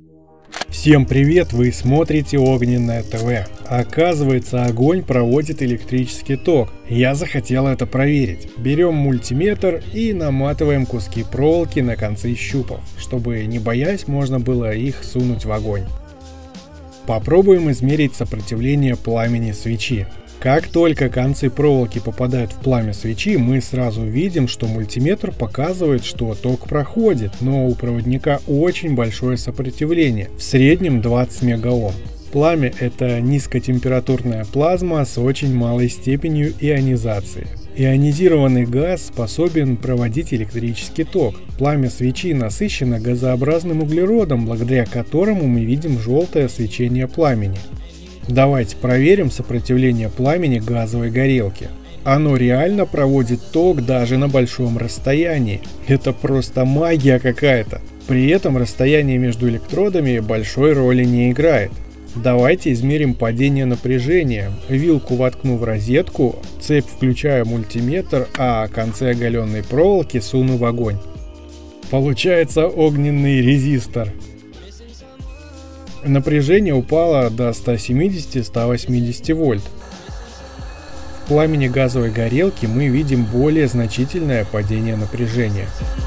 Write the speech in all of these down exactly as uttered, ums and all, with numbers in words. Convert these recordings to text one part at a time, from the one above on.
Всем привет, вы смотрите Огненное ТВ. Оказывается, огонь проводит электрический ток. Я захотел это проверить. Берем мультиметр и наматываем куски проволоки на концы щупов, чтобы, не боясь, можно было их сунуть в огонь. Попробуем измерить сопротивление пламени свечи. Как только концы проволоки попадают в пламя свечи, мы сразу видим, что мультиметр показывает, что ток проходит, но у проводника очень большое сопротивление, в среднем двадцать мегаом. Пламя – это низкотемпературная плазма с очень малой степенью ионизации. Ионизированный газ способен проводить электрический ток. Пламя свечи насыщено газообразным углеродом, благодаря которому мы видим желтое свечение пламени. Давайте проверим сопротивление пламени газовой горелки. Оно реально проводит ток даже на большом расстоянии. Это просто магия какая-то. При этом расстояние между электродами большой роли не играет. Давайте измерим падение напряжения. Вилку воткну в розетку, цепь включаю мультиметр, а концы оголенной проволоки суну в огонь. Получается огненный резистор. Напряжение упало до ста семидесяти — ста восьмидесяти вольт. В пламени газовой горелки мы видим более значительное падение напряжения.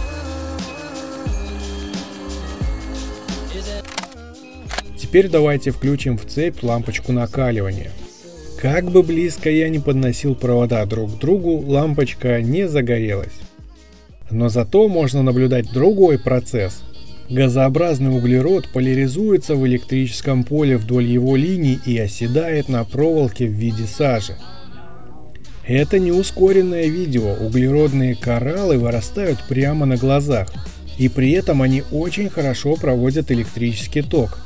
Теперь давайте включим в цепь лампочку накаливания. Как бы близко я ни подносил провода друг к другу, лампочка не загорелась. Но зато можно наблюдать другой процесс. Газообразный углерод поляризуется в электрическом поле вдоль его линий и оседает на проволоке в виде сажи. Это не ускоренное видео, углеродные кораллы вырастают прямо на глазах, и при этом они очень хорошо проводят электрический ток.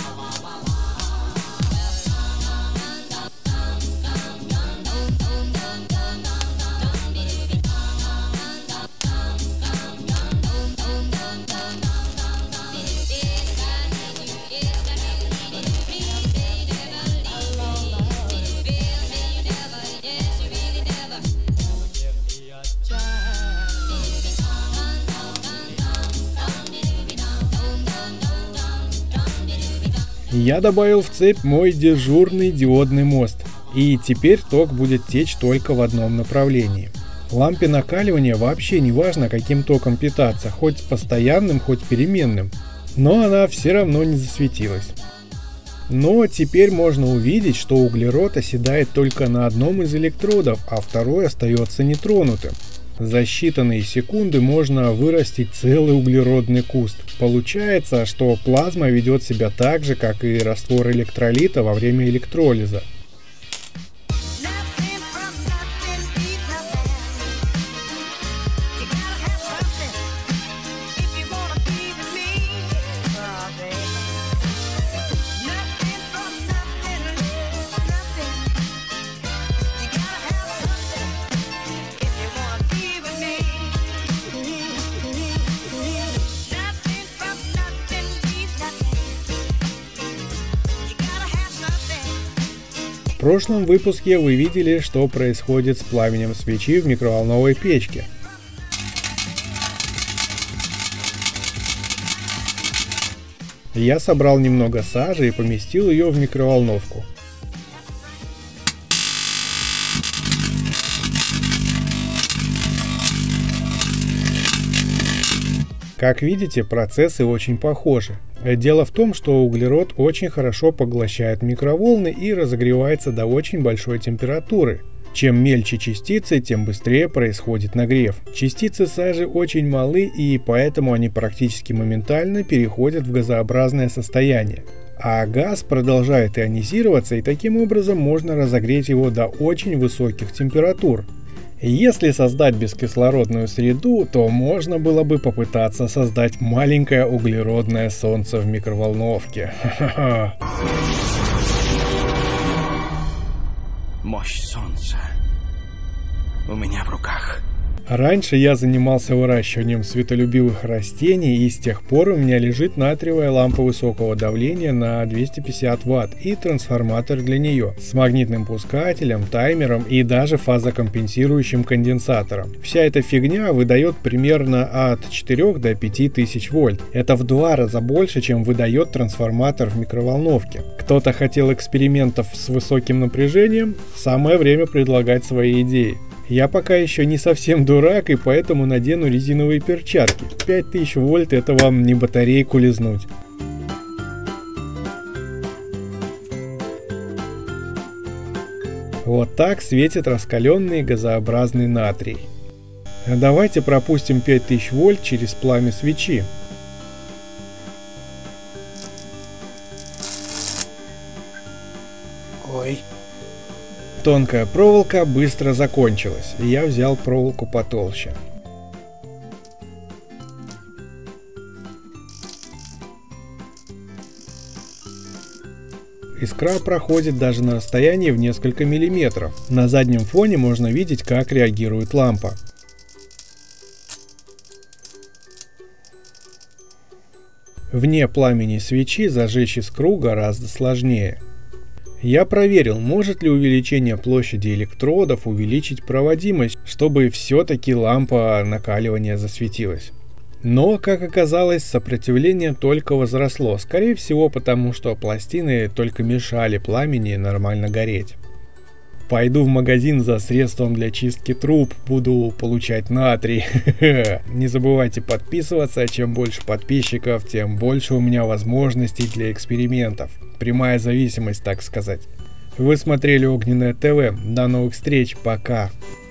Я добавил в цепь мой дежурный диодный мост, и теперь ток будет течь только в одном направлении. Лампе накаливания вообще не важно, каким током питаться, хоть постоянным, хоть переменным, но она все равно не засветилась. Но теперь можно увидеть, что углерод оседает только на одном из электродов, а второй остается нетронутым. За считанные секунды можно вырастить целый углеродный куст. Получается, что плазма ведет себя так же, как и раствор электролита во время электролиза. В прошлом выпуске вы видели, что происходит с пламенем свечи в микроволновой печке. Я собрал немного сажи и поместил ее в микроволновку. Как видите, процессы очень похожи. Дело в том, что углерод очень хорошо поглощает микроволны и разогревается до очень большой температуры. Чем мельче частицы, тем быстрее происходит нагрев. Частицы сажи очень малы, и поэтому они практически моментально переходят в газообразное состояние. А газ продолжает ионизироваться, и таким образом можно разогреть его до очень высоких температур. Если создать бескислородную среду, то можно было бы попытаться создать маленькое углеродное солнце в микроволновке. Ха-ха-ха. Мощь солнца у меня в руках. Раньше я занимался выращиванием светолюбивых растений, и с тех пор у меня лежит натриевая лампа высокого давления на двести пятьдесят ватт и трансформатор для нее с магнитным пускателем, таймером и даже фазокомпенсирующим конденсатором. Вся эта фигня выдает примерно от четырёх до пяти тысяч вольт. Это в два раза больше, чем выдает трансформатор в микроволновке. Кто-то хотел экспериментов с высоким напряжением? Самое время предлагать свои идеи. Я пока еще не совсем дурак, и поэтому надену резиновые перчатки. пять тысяч вольт — это вам не батарейку лизнуть. Вот так светит раскаленный газообразный натрий. Давайте пропустим пять тысяч вольт через пламя свечи. Ой. Тонкая проволока быстро закончилась, и я взял проволоку потолще. Искра проходит даже на расстоянии в несколько миллиметров. На заднем фоне можно видеть, как реагирует лампа. Вне пламени свечи зажечь искру гораздо сложнее. Я проверил, может ли увеличение площади электродов увеличить проводимость, чтобы все-таки лампа накаливания засветилась. Но, как оказалось, сопротивление только возросло, скорее всего потому, что пластины только мешали пламени нормально гореть. Пойду в магазин за средством для чистки труб, буду получать натрий. Не забывайте подписываться, чем больше подписчиков, тем больше у меня возможностей для экспериментов. Прямая зависимость, так сказать. Вы смотрели Огненное ТВ. До новых встреч, пока.